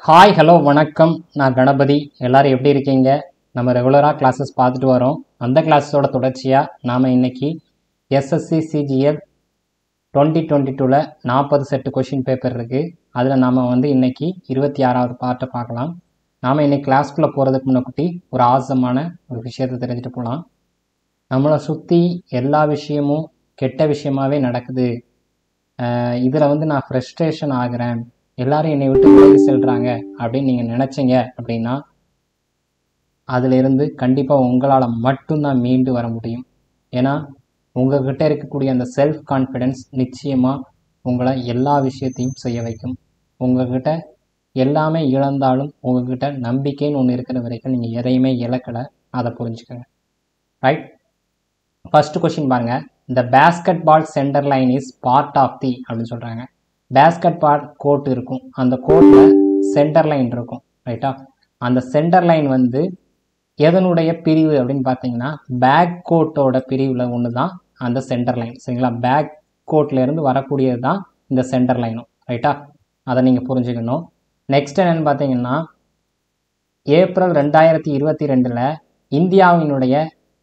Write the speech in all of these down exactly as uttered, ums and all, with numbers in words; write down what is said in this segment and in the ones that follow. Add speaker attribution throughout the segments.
Speaker 1: Hi hello வணக்கம். நான் கணபதி. எல்லாரும் எப்படி இருக்கீங்க? நம்ம ரெகுலராக கிளாஸஸ் பார்த்துட்டு வரோம். அந்த கிளாஸோட தொடர்ச்சியாக நாம் இன்னைக்கு எஸ்எஸ்சி சிஜிஎல் டுவெண்ட்டி டுவெண்ட்டி டூவில் நாற்பது செட்டு கொஷின் பேப்பர் இருக்குது. அதில் நாம் வந்து இன்னைக்கு இருபத்தி ஆறாவது பார்ட்டை பார்க்கலாம். நாம் இன்னைக்கு கிளாஸ்க்குள்ளே போகிறதுக்கு முன்னாடி ஒரு ஆசமான ஒரு விஷயத்தை தெரிஞ்சுட்டு போகலாம். நம்மளை சுற்றி எல்லா விஷயமும் கெட்ட விஷயமாகவே நடக்குது. இதில் வந்து நான் ஃப்ரஸ்ட்ரேஷன் ஆகிறேன், எல்லாரும் என்னை விட்டு விலகி செல்கிறாங்க அப்படின்னு நீங்கள் நினச்சிங்க அப்படின்னா அதிலிருந்து கண்டிப்பாக உங்களால் மட்டும்தான் மீண்டு வர முடியும். ஏன்னா உங்கள்கிட்ட இருக்கக்கூடிய அந்த செல்ஃப் கான்ஃபிடென்ஸ் நிச்சயமாக உங்களை எல்லா விஷயத்தையும் செய்ய வைக்கும். உங்கள்கிட்ட எல்லாமே இழந்தாலும் உங்கள்கிட்ட நம்பிக்கைன்னு ஒன்று இருக்கிற வரைக்கும் நீங்கள் எதையுமே இழக்கலை. அதை புரிஞ்சுக்கோங்க. ரைட். ஃபர்ஸ்ட் கொஸ்டின் பாருங்கள். இந்த basket ball centre line is part of the அப்படின்னு சொல்கிறாங்க. பேஸ்கெட் பால் கோர்ட் இருக்கும், அந்த கோர்ட்டில் சென்டர் லைன் இருக்கும். ரைட்டா? அந்த சென்டர் லைன் வந்து எதனுடைய பிரிவு அப்படின்னு பார்த்தீங்கன்னா பேக் கோர்ட்டோட பிரிவில் ஒன்று தான் அந்த சென்டர் லைன். சரிங்களா? பேக் கோர்ட்லேருந்து வரக்கூடியது தான் இந்த சென்டர் லைனும். ரைட்டா? அதை நீங்கள் புரிஞ்சுக்கணும். நெக்ஸ்ட் என்னென்னு பார்த்தீங்கன்னா ஏப்ரல் ரெண்டாயிரத்தி இருபத்தி ரெண்டில் இந்தியாவினுடைய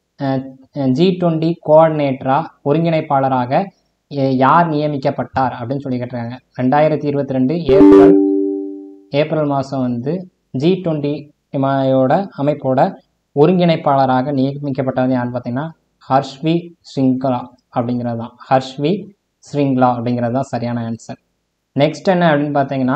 Speaker 1: ஜி டுவெண்ட்டி கோஆர்டினேட்டராக ஒருங்கிணைப்பாளராக யார் நியமிக்கப்பட்டார் அப்படின்னு சொல்லி கேட்டிருக்காங்க. ரெண்டாயிரத்தி இருபத்தி ரெண்டு ஏப்ரல் ஏப்ரல் மாதம் வந்து ஜி டுவெண்ட்டி யோட அமைப்போட ஒருங்கிணைப்பாளராக நியமிக்கப்பட்டது யாருன்னு பார்த்தீங்கன்னா ஹர்ஷ்வி ஸ்ரிங்லா அப்படிங்கிறது தான். ஹர்ஷ்வி ஸ்ரிங்லா அப்படிங்கிறது தான் சரியான ஆன்சர். நெக்ஸ்ட் என்ன அப்படின்னு பார்த்தீங்கன்னா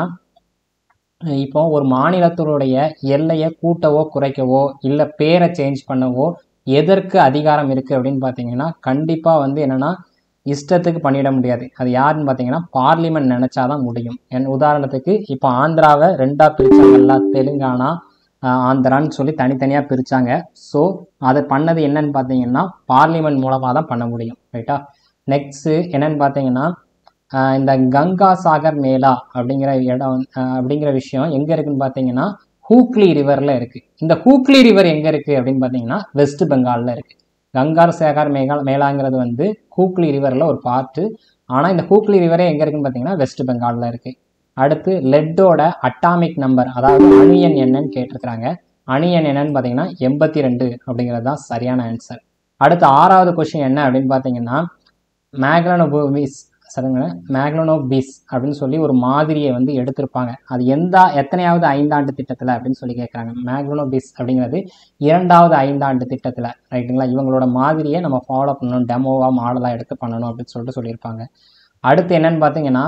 Speaker 1: இப்போ ஒரு மாநிலத்தினுடைய எல்லையை கூட்டவோ குறைக்கவோ இல்லை பேரை சேஞ்ச் பண்ணவோ எதற்கு அதிகாரம் இருக்குது அப்படின்னு பார்த்தீங்கன்னா கண்டிப்பாக வந்து என்னென்னா இஷ்டத்துக்கு பண்ணிட முடியாது. அது யாருன்னு பார்த்தீங்கன்னா பார்லிமெண்ட் நினச்சாதான் முடியும். என் உதாரணத்துக்கு இப்போ ஆந்திராவை ரெண்டாக பிரித்தாங்கல்ல, தெலுங்கானா ஆந்திரான்னு சொல்லி தனித்தனியாக பிரித்தாங்க. ஸோ அதை பண்ணது என்னன்னு பார்த்தீங்கன்னா பார்லிமெண்ட் மூலமாக தான் பண்ண முடியும். ரைட்டா? நெக்ஸ்ட்டு என்னன்னு பார்த்தீங்கன்னா இந்த கங்கா சாகர் மேளா அப்படிங்கிற இடம் அப்படிங்கிற விஷயம் எங்கே இருக்குன்னு பார்த்தீங்கன்னா ஹூக்ளி ரிவரில் இருக்குது. இந்த ஹூக்ளி ரிவர் எங்கே இருக்குது அப்படின்னு பார்த்தீங்கன்னா வெஸ்ட் பெங்காலில் இருக்குது. கங்கா சாகர் மேகா மேலாங்கிறது வந்து ஹூக்ளி ரிவரில் ஒரு பார்ட்டு. ஆனால் இந்த ஹூக்ளி ரிவரே எங்கே இருக்குன்னு பார்த்தீங்கன்னா வெஸ்ட் பெங்காலில் இருக்குது. அடுத்து லெட்டோட அட்டாமிக் நம்பர், அதாவது அணு எண் என்னன்னு கேட்டிருக்கிறாங்க. அணு எண் என்னன்னு பார்த்தீங்கன்னா எண்பத்தி ரெண்டு அப்படிங்கிறது தான் சரியான ஆன்சர். அடுத்து ஆறாவது கொஸ்டின் என்ன அப்படின்னு பார்த்தீங்கன்னா மேக்லனோபிஸ் சரிங்க மேக்லனோபிஸ் அப்படின்னு சொல்லி ஒரு மாதிரியை வந்து எடுத்திருப்பாங்க. அது எந்த எத்தனையாவது ஐந்தாண்டு திட்டத்தில் அப்படின்னு சொல்லி கேட்குறாங்க. மேக்லனோபிஸ் அப்படிங்கிறது இரண்டாவது ஐந்தாண்டு திட்டத்தில். ரைட்டுங்களா? இவங்களோட மாதிரியை நம்ம ஃபாலோ பண்ணணும், டெமோவாக மாடலாக எடுத்து பண்ணணும் அப்படின்னு சொல்லிட்டு சொல்லியிருப்பாங்க. அடுத்து என்னன்னு பார்த்தீங்கன்னா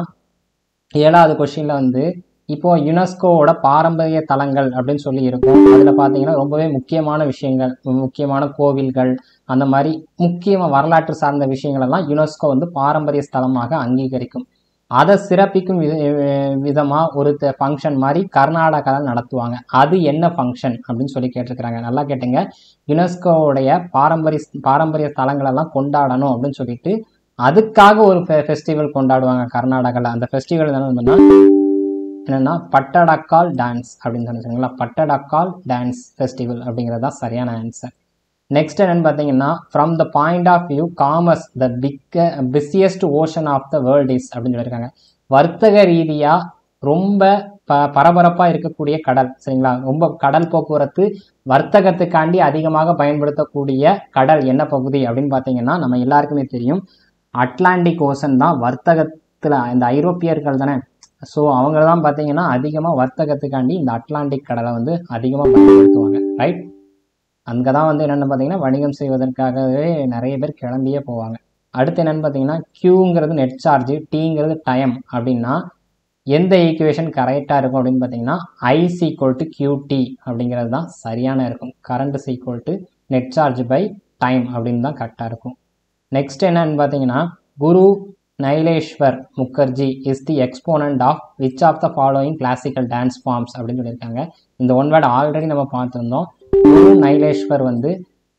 Speaker 1: ஏழாவது கொஸ்டினில் வந்து இப்போது யுனெஸ்கோவோட பாரம்பரிய தலங்கள் அப்படின்னு சொல்லி இருக்கும். அதில் பார்த்தீங்கன்னா ரொம்பவே முக்கியமான விஷயங்கள், முக்கியமான கோவில்கள், அந்த மாதிரி முக்கியமாக வரலாற்று சார்ந்த விஷயங்கள் எல்லாம் யுனெஸ்கோ வந்து பாரம்பரிய ஸ்தலமாக அங்கீகரிக்கும். அதை சிறப்பிக்கும் வித விதமாக ஒரு ஃபங்க்ஷன் மாதிரி கர்நாடகாவில் நடத்துவாங்க. அது என்ன ஃபங்க்ஷன் அப்படின்னு சொல்லி கேட்டிருக்கிறாங்க. நல்லா கேட்டுங்க. யுனெஸ்கோவுடைய பாரம்பரிய பாரம்பரிய ஸ்தலங்களெல்லாம் கொண்டாடணும் அப்படின்னு சொல்லிட்டு அதுக்காக ஒரு ஃபெஸ்டிவல் கொண்டாடுவாங்க கர்நாடகாவில். அந்த ஃபெஸ்டிவல் என்னன்னா என்னென்னா பட்டடக்கால் டான்ஸ் அப்படின்னு சொன்னீங்களா, பட்டடக்கால் டான்ஸ் ஃபெஸ்டிவல் அப்படிங்கிறது தான் சரியான ஆன்சர். நெக்ஸ்ட் என்னன்னு பார்த்தீங்கன்னா from the point of view commerce the big busiest ocean of the world is அப்படின்னு சொல்லியிருக்காங்க. வர்த்தக ரீதியாக ரொம்ப ப பரபரப்பாக இருக்கக்கூடிய கடல். சரிங்களா? ரொம்ப கடல் போக்குவரத்து வர்த்தகத்துக்காண்டி அதிகமாக பயன்படுத்தக்கூடிய கடல் என்ன பகுதி அப்படின்னு பார்த்தீங்கன்னா நம்ம எல்லாருக்குமே தெரியும் அட்லாண்டிக் ஓஷன் தான். வர்த்தகத்தில் இந்த ஐரோப்பியர்கள் தானே, ஸோ அவங்க தான் பார்த்தீங்கன்னா அதிகமாக வர்த்தகத்துக்காண்டி இந்த அட்லாண்டிக் கடலை வந்து அதிகமாக பயன்படுத்துவாங்க. ரைட்? அங்கே தான் வந்து என்னென்னு பார்த்தீங்கன்னா வணிகம் செய்வதற்காகவே நிறைய பேர் கிளம்பியே போவாங்க. அடுத்து என்னென்னு பார்த்தீங்கன்னா கியூங்கிறது நெட் சார்ஜ், டீங்கிறது டைம் அப்படின்னா எந்த ஈக்குவேஷன் கரெக்டாக இருக்கும் அப்படின்னு பார்த்தீங்கன்னா ஐஸ் ஈக்குவல் டு கியூடி அப்படிங்கிறது தான் சரியான இருக்கும். Current is equal to net charge by time அப்படின்னு தான் கரெக்டாக இருக்கும். நெக்ஸ்ட் என்னன்னு பார்த்தீங்கன்னா Guru Nileshwar Mukherjee is the exponent of which of the following classical dance forms அப்படின்னு சொல்லியிருக்காங்க. இந்த ஒன் வேர்டு ஆல்ரெடி நம்ம பார்த்துருந்தோம். குரு நைலேஷ்வர் வந்து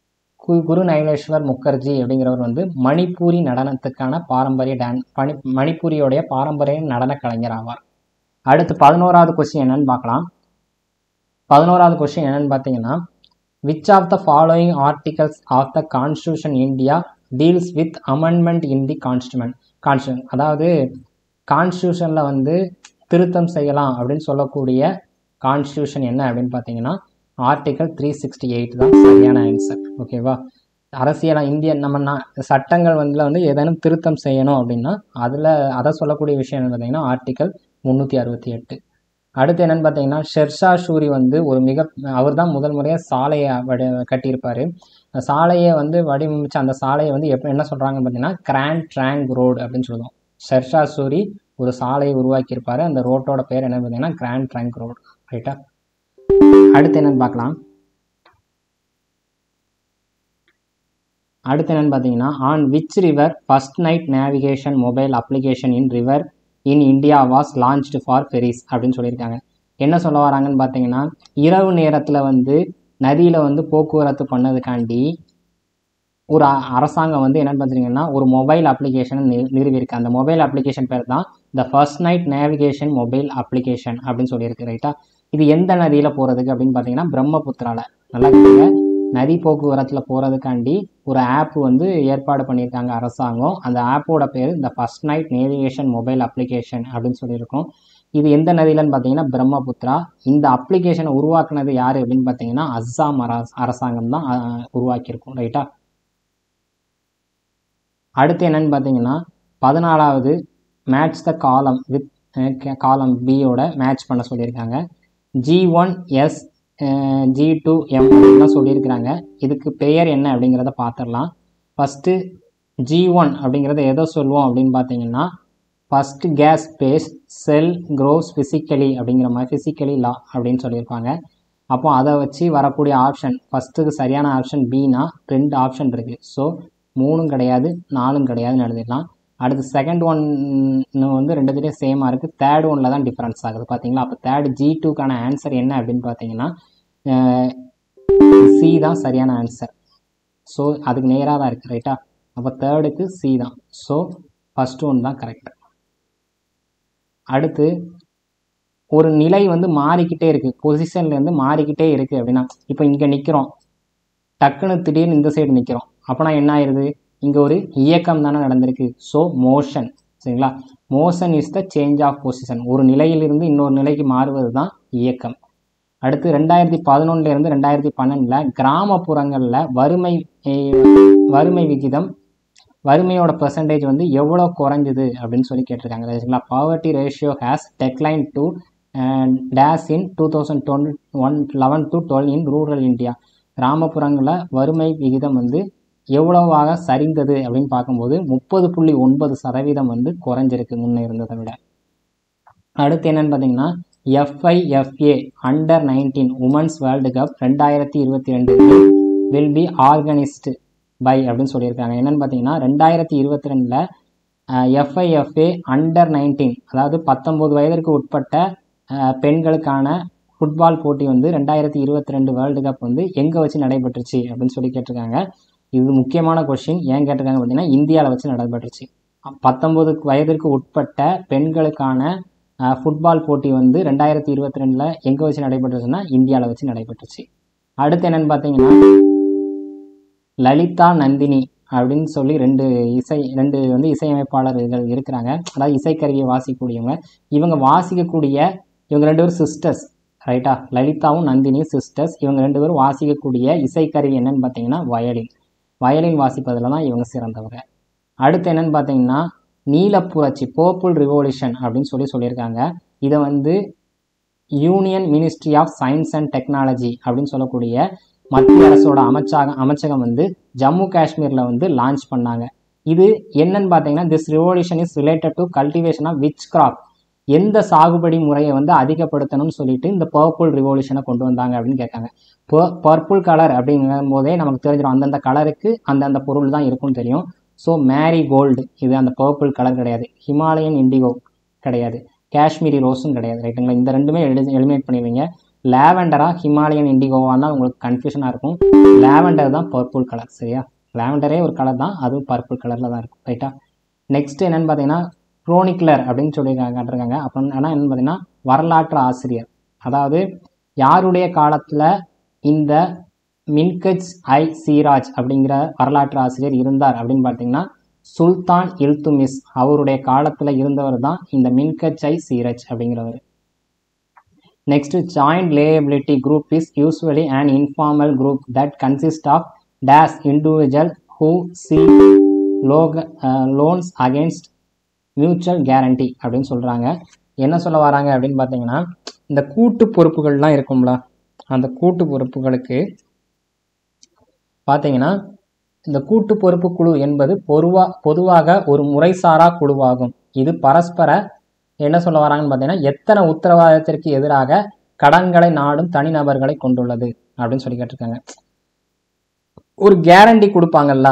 Speaker 1: குரு நைலேஷ்வர் முகர்ஜி அப்படிங்கிறவர் வந்து மணிப்பூரி நடனத்துக்கான பாரம்பரிய டான்ஸ் பனி மணிப்பூரியோடைய பாரம்பரிய நடன கலைஞர் ஆவார். அடுத்து பதினோராவது கொஸ்டின் என்னன்னு பார்க்கலாம். பதினோராவது கொஸ்டின் என்னன்னு பார்த்தீங்கன்னா which of the following articles of the constitution India deals with amendment in the constitution constitution அதாவது கான்ஸ்டியூஷனில் வந்து திருத்தம் செய்யலாம் அப்படின்னு சொல்லக்கூடிய கான்ஸ்டியூஷன் என்ன அப்படின்னு பார்த்தீங்கன்னா ஆர்டிகல் த்ரீ சிக்ஸ்டி எயிட் தான் சரியான ஆன்சர். ஓகேவா? அரசியல் இந்திய நம்ம சட்டங்கள் வந்து வந்து ஏதேனும் திருத்தம் செய்யணும் அப்படின்னா அதில் அதை சொல்லக்கூடிய விஷயம் என்னன்னு பார்த்தீங்கன்னா ஆர்டிகல் முந்நூற்றி அறுபத்தி எட்டு. அடுத்து என்னன்னு பார்த்தீங்கன்னா ஷெர்ஷா சூரி வந்து ஒரு மிக அவர் தான் முதல் முறையாக சாலையை வடி கட்டியிருப்பார். சாலையை வந்து வடிவமைச்சு அந்த சாலையை வந்து எப்போ என்ன சொல்கிறாங்கன்னு பார்த்தீங்கன்னா கிராண்ட் ட்ராங்க் ரோடு அப்படின்னு சொல்லுவோம். ஷெர்ஷா சூரி ஒரு சாலையை உருவாக்கியிருப்பார். அந்த ரோட்டோட பேர் என்னன்னு பார்த்தீங்கன்னா கிராண்ட் ட்ராங்க் ரோடு. ரைட்டா? அடுத்து என்னன்னு பார்க்கலாம். அடுத்து என்னன்னு பார்த்தீங்கன்னா on which river first night navigation mobile application in river in India was launched for ferries அப்படின்னு சொல்லியிருக்காங்க. என்ன சொல்ல வராங்கன்னு பார்த்தீங்கன்னா இரவு நேரத்தில் வந்து நதியில் வந்து போக்குவரத்து பண்ணதுக்காண்டி ஒரு அரசாங்கம் வந்து என்னென்னு பார்த்தீங்கன்னா ஒரு மொபைல் அப்ளிகேஷனை நி நிறுவியிருக்கு. அந்த மொபைல் அப்ளிகேஷன் பேர் தான் the first night navigation mobile application அப்படின்னு சொல்லியிருக்கு. ரைட்டா? இது எந்த நதியில் போகிறதுக்கு அப்படின்னு பார்த்தீங்கன்னா பிரம்மபுத்திரால. நல்லா கேளுங்க, நதி போக்குவரத்தில் போகிறதுக்காண்டி ஒரு ஆப் வந்து ஏற்பாடு பண்ணியிருக்காங்க அரசாங்கம். அந்த ஆப்போட பேர் இந்த first night navigation mobile application அப்படின்னு சொல்லியிருக்கோம். இது எந்த நதியிலன்னு பார்த்தீங்கன்னா பிரம்மபுத்திரா. இந்த அப்ளிகேஷனை உருவாக்குனது யார் அப்படின்னு பார்த்தீங்கன்னா அஸ்ஸாம் அரசாங்கம் தான் உருவாக்கியிருக்கும். ரைட்டா? அடுத்து என்னன்னு பார்த்தீங்கன்னா பதினாலாவது மேட்ச் த காலம் வித் காலம் பியோட மேட்ச் பண்ண சொல்லியிருக்காங்க. G one S G two M அப்படின்லாம் சொல்லியிருக்கிறாங்க. இதுக்கு பெயர் என்ன அப்படிங்கிறத பார்த்துடலாம். ஃபஸ்ட்டு ஜி ஒன் அப்படிங்கிறத எதோ சொல்லுவோம் அப்படின்னு பார்த்தீங்கன்னா first case space cell grows physically அப்படிங்கிற மாதிரி ஃபிசிக்கலி லா அப்படின்னு சொல்லியிருப்பாங்க. அப்போ அதை வச்சு வரக்கூடிய ஆப்ஷன் ஃபஸ்ட்டுக்கு சரியான ஆப்ஷன் பினா ரெண்டு ஆப்ஷன் இருக்குது. ஸோ மூணும் கிடையாது நாலும் கிடையாதுன்னு எழுதிடலாம். அடுத்து செகண்ட் ஒன்று வந்து ரெண்டுத்துலேயும் சேமாக இருக்குது. தேர்ட் ஒன்னில் தான் டிஃப்ரென்ஸ் ஆகுது பார்த்தீங்களா? அப்போ தேர்ட் ஜி டூக்கான ஆன்சர் என்ன அப்படின்னு பார்த்தீங்கன்னா சி தான் சரியான ஆன்சர். ஸோ அதுக்கு நேராக தான் இருக்குது. ரைட்டா? அப்போ தேர்டுக்கு சி தான். ஸோ ஃபஸ்ட் ஒன் தான் கரெக்ட். அடுத்து ஒரு நிலை வந்து மாறிக்கிட்டே இருக்குது, பொசிஷன்லேருந்து மாறிக்கிட்டே இருக்குது அப்படின்னா இப்போ இங்கே நிற்கிறோம், டக்குன்னு திடீர்னு இந்த சைடு நிற்கிறோம். அப்போனா என்ன ஆயிடுது? இங்கே ஒரு இயக்கம் தானே நடந்திருக்கு. So motion. சரிங்களா? Motion is the change of position. ஒரு நிலையிலிருந்து இன்னொரு நிலைக்கு மாறுவது தான் இயக்கம். அடுத்து ரெண்டாயிரத்தி பதினொன்னுலேருந்து ரெண்டாயிரத்தி பன்னெண்டில் கிராமப்புறங்களில் வறுமை வறுமை விகிதம் வறுமையோட பெர்சன்டேஜ் வந்து எவ்வளோ குறைஞ்சிது அப்படின்னு சொல்லி கேட்டிருக்காங்க. சரிங்களா? Poverty ratio has decline to days in two thousand twenty one eleven to twelve in rural India. கிராமப்புறங்களில் வறுமை விகிதம் வந்து எவ்வளவாக சரிந்தது அப்படின்னு பார்க்கும்போது முப்பது புள்ளி ஒன்பது சதவீதம் வந்து குறைஞ்சிருக்கு முன்னே இருந்ததை விட. அடுத்து என்னன்னு பார்த்தீங்கன்னா FIFA under nineteen women's world cup ரெண்டாயிரத்தி இருபத்தி ரெண்டு வில் பி ஆர்கனைஸ்டு பை அப்படின்னு சொல்லியிருக்காங்க. என்னன்னு பார்த்தீங்கன்னா ரெண்டாயிரத்தி இருபத்தி ரெண்டில் எஃப்ஐஎஃப்ஏ அண்டர் நைன்டீன் அதாவது பத்தொம்போது வயதிற்கு உட்பட்ட பெண்களுக்கான ஃபுட்பால் போட்டி வந்து ரெண்டாயிரத்தி இருபத்தி ரெண்டு வேர்ல்டு கப் வந்து எங்கே வச்சு நடைபெற்றுச்சு அப்படின்னு சொல்லி கேட்டிருக்காங்க. இது முக்கியமான கொஸ்டின். ஏன் கேட்டிருக்காங்க பார்த்தீங்கன்னா இந்தியாவில் வச்சு நடைபெற்றுச்சு. பத்தொம்போது வயதிற்கு உட்பட்ட பெண்களுக்கான ஃபுட்பால் போட்டி வந்து ரெண்டாயிரத்தி இருபத்தி ரெண்டில் எங்கே வச்சு நடைபெற்றுச்சுன்னா இந்தியாவில் வச்சு நடைபெற்றுச்சு. அடுத்து என்னென்னு பார்த்தீங்கன்னா லலிதா நந்தினி அப்படின்னு சொல்லி ரெண்டு இசை ரெண்டு வந்து இசையமைப்பாளர்கள் இருக்கிறாங்க. அதாவது இசைக்கருவியை வாசிக்கக்கூடியவங்க. இவங்க வாசிக்கக்கூடிய இவங்க ரெண்டு பேரும் சிஸ்டர்ஸ். ரைட்டா? லலிதாவும் நந்தினியும் சிஸ்டர்ஸ். இவங்க ரெண்டு பேரும் வாசிக்கக்கூடிய இசைக்கருவி என்னன்னு பார்த்தீங்கன்னா வயலின். வயலின் வாசிப்பதில் தான் இவங்க சிறந்தவங்க. அடுத்து என்னன்னு பார்த்தீங்கன்னா நீலப்புரட்சி பர்பிள் ரிவல்யூஷன் அப்படின்னு சொல்லி சொல்லியிருக்காங்க. இதை வந்து union ministry of science and technology அப்படின்னு சொல்லக்கூடிய மத்திய அரசோட அமைச்சாக அமைச்சகம் வந்து ஜம்மு காஷ்மீரில் வந்து லான்ச் பண்ணாங்க. இது என்னன்னு பார்த்தீங்கன்னா this revolution is related to cultivation of which crop. எந்த சாகுபடி முறையை வந்து அதிகப்படுத்தணும்னு சொல்லிட்டு இந்த பர்பிள் ரிவல்யூஷனை கொண்டு வந்தாங்க அப்படின்னு கேட்காங்க. பர்பிள் கலர் அப்படிங்கும் போதே நமக்கு தெரிஞ்சிடும் அந்தந்த கலருக்கு அந்தந்த பொருள் தான் இருக்கும்னு தெரியும். ஸோ மேரி கோல்டு இது அந்த பர்பிள் கலர் கிடையாது. ஹிமாலயன் இண்டிகோ கிடையாது. காஷ்மீரி ரோஸும் கிடையாது. ரைட்டுங்களா? இந்த ரெண்டுமே எழுதி எலிமினேட் பண்ணிடுவீங்க. லேவெண்டரா ஹிமாலயன் இண்டிகோவாக தான் உங்களுக்கு கன்ஃபியூஷனாக இருக்கும். லேவெண்டர் தான் பர்பிள் கலர். சரியா? லேவெண்டரே ஒரு கலர் தான், அதுவும் பர்பிள் கலரில் தான் இருக்கும். ரைட்டா? நெக்ஸ்ட் என்னென்னு பார்த்தீங்கன்னா குரோனிக்லர் அப்படின்னு சொல்லி காட்டிருக்காங்க. அப்புறம் ஆனால் என்னென்னு பார்த்தீங்கன்னா வரலாற்று ஆசிரியர். அதாவது யாருடைய காலத்தில் இந்த மின்கஜ் ஐ சிராஜ் அப்படிங்கிற வரலாற்று ஆசிரியர் இருந்தார் அப்படின்னு பார்த்தீங்கன்னா சுல்தான் இல்துமிஸ் அவருடைய காலத்தில் இருந்தவர் தான் இந்த மின்கஜ் ஐ சிராஜ் அப்படிங்கிறவர். Next, joint liability group is usually an informal group that consists of dash individual who seek uh, loans against mutual guarantee அப்படின்னு சொல்கிறாங்க. என்ன சொல்ல வராங்க அப்படின்னு பார்த்தீங்கன்னா, இந்த கூட்டு பொறுப்புகள்லாம் இருக்கும்ல, அந்த கூட்டு பொறுப்புகளுக்கு பார்த்தீங்கன்னா இந்த கூட்டு பொறுப்பு குழு என்பது பொதுவா பொதுவாக ஒரு முறைசாரா குழுவாகும். இது பரஸ்பர என்ன சொல்ல வராங்கன்னு பார்த்தீங்கன்னா, எத்தனை உத்தரவாதத்திற்கு எதிராக கடன்களை நாடும் தனிநபர்களை கொண்டுள்ளது அப்படின்னு சொல்லி கேட்டிருக்காங்க. ஒரு கேரண்டி கொடுப்பாங்கல்ல,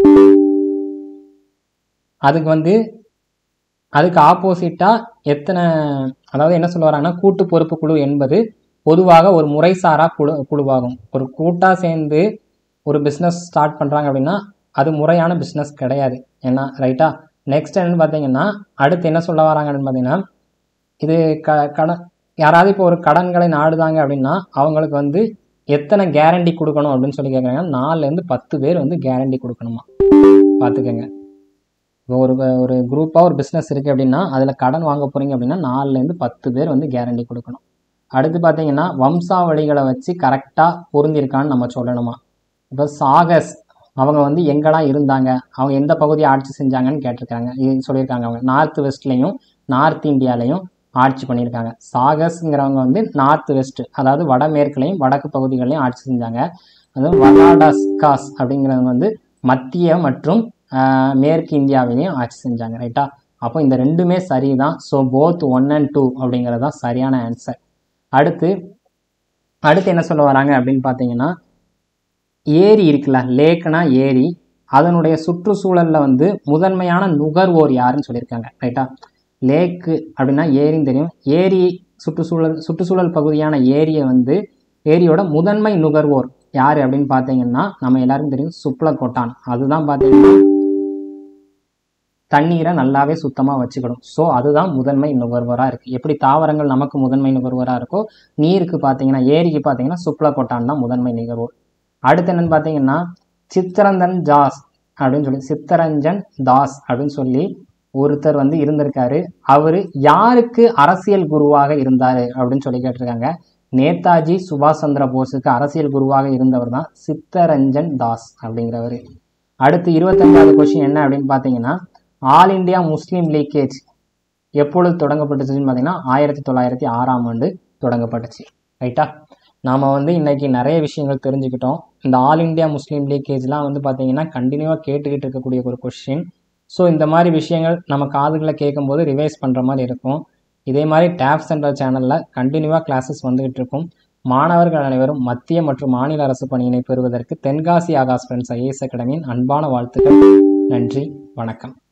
Speaker 1: அதுக்கு வந்து அதுக்கு ஆப்போசிட்டா எத்தனை, அதாவது என்ன சொல்ல வராங்கன்னா, கூட்டு பொறுப்பு குழு என்பது பொதுவாக ஒரு முறைசாரா குழு குழுவாகும். ஒரு கூட்டா சேர்ந்து ஒரு பிஸ்னஸ் ஸ்டார்ட் பண்ணுறாங்க அப்படின்னா அது முறையான பிஸ்னஸ் கிடையாது. ஏன்னா ரைட்டா. நெக்ஸ்ட் என்னன்னு பார்த்தீங்கன்னா, அடுத்து என்ன சொல்ல வராங்க அப்படின்னு பார்த்தீங்கன்னா, இது க கடன் யாராவது இப்போ ஒரு கடன்களை நாடுதாங்க அப்படின்னா அவங்களுக்கு வந்து எத்தனை கேரண்டி கொடுக்கணும் அப்படின்னு சொல்லி கேட்குறாங்க. நாலுலேருந்து பத்து பேர் வந்து கேரண்டி கொடுக்கணுமா, பார்த்துக்கோங்க. இப்போ ஒரு ஒரு குரூப்பாக ஒரு பிஸ்னஸ் இருக்குது அப்படின்னா அதில் கடன் வாங்க போகிறீங்க அப்படின்னா நாலுலேருந்து பத்து பேர் வந்து கேரண்டி கொடுக்கணும். அடுத்து பார்த்தீங்கன்னா, வம்சாவளிகளை வச்சு கரெக்டாக பொருந்திருக்கான்னு நம்ம சொல்லணுமா. இப்போ சாகஸ் அவங்க வந்து எங்கெல்லாம் இருந்தாங்க, அவங்க எந்த பகுதியை ஆட்சி செஞ்சாங்கன்னு கேட்டிருக்காங்க. இது சொல்லியிருக்காங்க. அவங்க நார்த் வெஸ்ட்லேயும் நார்த் இந்தியாலையும் ஆட்சி பண்ணியிருக்காங்க. சாகஸ்ங்கிறவங்க வந்து நார்த் வெஸ்ட், அதாவது வடமேற்குலையும் வடக்கு பகுதிகளையும் ஆட்சி செஞ்சாங்க. அதுவும் வலாடஸ்காஸ் அப்படிங்கிறவங்க வந்து மத்திய மற்றும் மேற்கு இந்தியாவிலையும் ஆட்சி செஞ்சாங்க. ரைட்டா. அப்போ இந்த ரெண்டுமே சரி தான். So both one and two அப்படிங்கிறது தான் சரியான ஆன்சர். அடுத்து அடுத்து என்ன சொல்ல வராங்க அப்படின்னு பார்த்தீங்கன்னா, ஏரி இருக்குல்ல, லேக்னா ஏரி, அதனுடைய சுற்றுச்சூழலில் வந்து முதன்மையான நுகர்வோர் யாருன்னு சொல்லியிருக்காங்க. ரைட்டா. லேக்கு அப்படின்னா ஏரின்னு தெரியும். ஏரி சுற்றுச்சூழல் சுற்றுச்சூழல் பகுதியான ஏரியை வந்து ஏரியோட முதன்மை நுகர்வோர் யார் அப்படின்னு பார்த்தீங்கன்னா நம்ம எல்லாருக்கும் தெரியும், சுப்லகோட்டான். அதுதான் பார்த்தீங்கன்னா தண்ணீரை நல்லாவே சுத்தமாக வச்சுக்கணும். ஸோ அதுதான் முதன்மை நுகர்வோராக இருக்குது. எப்படி தாவரங்கள் நமக்கு முதன்மை நுகர்வோராக இருக்கோ, நீருக்கு பார்த்தீங்கன்னா ஏரிக்கு பார்த்தீங்கன்னா சுப்லகோட்டான் தான் முதன்மை நுகர்வோர். அடுத்து என்னன்னு பார்த்தீங்கன்னா, சித்தரஞ்சன் தாஸ் அப்படின்னு சொல்லி சித்தரஞ்சன் தாஸ் அப்படின்னு சொல்லி ஒருத்தர் வந்து இருந்திருக்காரு. அவர் யாருக்கு அரசியல் குருவாக இருந்தார் அப்படின்னு சொல்லி கேட்டிருக்காங்க. நேதாஜி சுபாஷ் சந்திர போஸுக்கு அரசியல் குருவாக இருந்தவர் தான் சித்தரஞ்சன் தாஸ் அப்படிங்கிறவர். அடுத்து இருபத்தஞ்சாவது கொஸ்டின் என்ன அப்படின்னு பார்த்தீங்கன்னா, ஆல் இண்டியா முஸ்லீம் லீக்கேஜ் எப்பொழுது தொடங்கப்பட்டுச்சுன்னு பார்த்தீங்கன்னா ஆயிரத்தி தொள்ளாயிரத்தி ஆறாம் ஆண்டு தொடங்கப்பட்டுச்சு. ரைட்டா. நாம் வந்து இன்றைக்கி நிறைய விஷயங்கள் தெரிஞ்சுக்கிட்டோம். இந்த ஆல் இண்டியா முஸ்லீம் லீக்கேஜ்லாம் வந்து பார்த்திங்கன்னா கண்டினியூவாக கேட்டுக்கிட்டு இருக்கக்கூடிய ஒரு கொஸ்டின். ஸோ இந்த மாதிரி விஷயங்கள் நம்ம காதுகளை கேட்கும்போது ரிவைஸ் பண்ணுற மாதிரி இருக்கும். இதே மாதிரி டேஃப் சென்டர் சேனலில் கண்டினியூவாக கிளாஸஸ் வந்துகிட்டு இருக்கும். மாணவர்கள் அனைவரும் மத்திய மற்றும் மாநில அரசு பணியினை பெறுவதற்கு தென்காசி ஆகாஷ் ஃப்ரெண்ட்ஸ் ஐஏஎஸ் அகாடமியின் அன்பான வாழ்த்துக்கள். நன்றி, வணக்கம்.